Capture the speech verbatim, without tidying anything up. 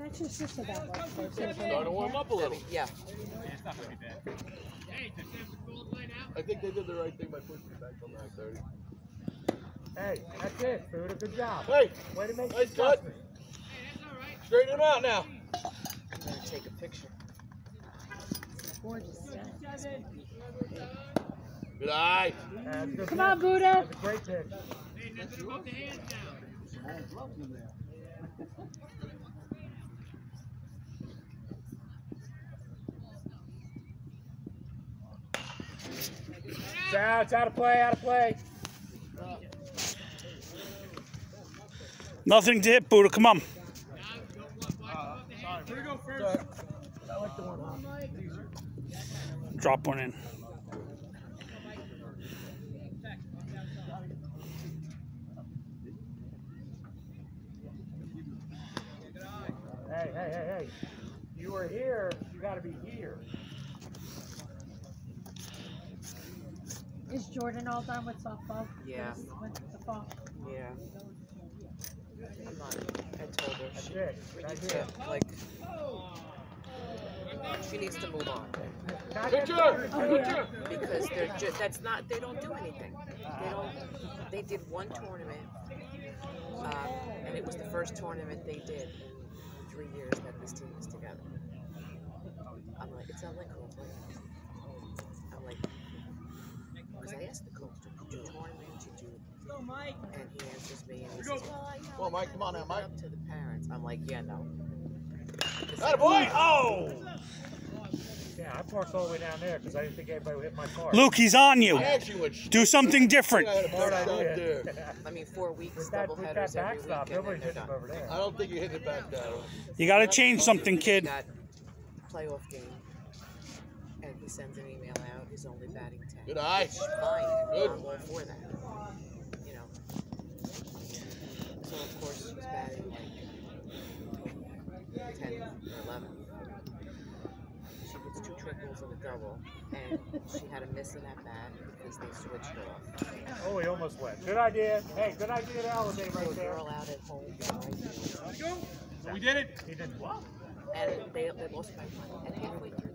That's your sister that was. Starting to warm up a little. Yeah. It's not going to be bad. I think they did the right thing by pushing it back on nine thirty. Hey, that's it, Buddha. Good job. Hey, way to make nice cut. Straighten him out now. I'm going to take a picture. Gorgeous. Good eye. Uh, good Come pitch. on, Buddha. That's a great pitch. It's out, it's out of play, out of play. Nothing to hit, Buddha. Come on. Drop one in. Hey, hey, hey, hey. You were here, you got to be here. Is Jordan all done with softball? Yeah. With the fall? Yeah. I'm not. I told her. That's She, it. we That's need it. to, like, she needs to move on. Picture! Oh, Picture! Because they're just, that's not, they don't do anything. They don't, they did one tournament, um, and it was the first tournament they did in three years that this team was together. I'm like, it's not like coach. I'm like, because I asked the coach, did you do tournaments, did you do, and he answers me, and he says, well, I, you know, Come on, Mike, come on now, leave it Mike. up to the parents. I'm like, yeah, no. Atta boy! Oh! Yeah, I parked all the way down there because I didn't think anybody would hit my car. Luke, he's on you. I actually went Do something different. I had a Smart back shot idea. there. I mean, four weeks, With that, double with that headers every backstop, weekend, nobody's and they're hitting done. over there. I don't think you hit it back down. You got to change something, kid. That playoff game, and he sends an email out. He's only batting ten. Good eye. Fine. Good. I'm all for that. You know. So of course she's batting like ten or eleven. She gets two triples and a double, and she had a miss in that bat because they switched her off. Oh, he almost went. Good idea. Hey, good idea to elevate Poor right there. girl out at home. We did it. He did what? And they, they lost by one. And halfway through